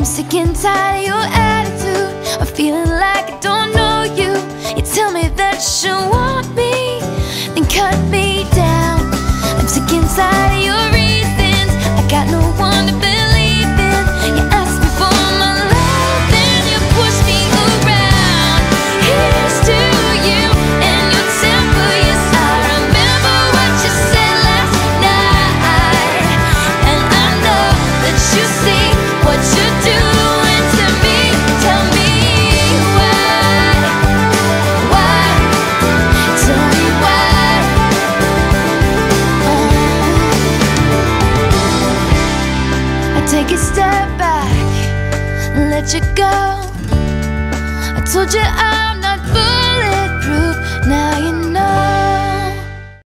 sick and tired of your attitude. I'm feeling like I don't know you. You tell me that you want me, then cut me down. I'm sick and tired of your reasons. I got no one to believe in. You ask me for my love, then you push me around. Here's to you and your temper. Yes, I remember what you said last night, and I know that you see what you're doing to me. Tell me why? Tell me why? I take a step back and let you go. I told you I'm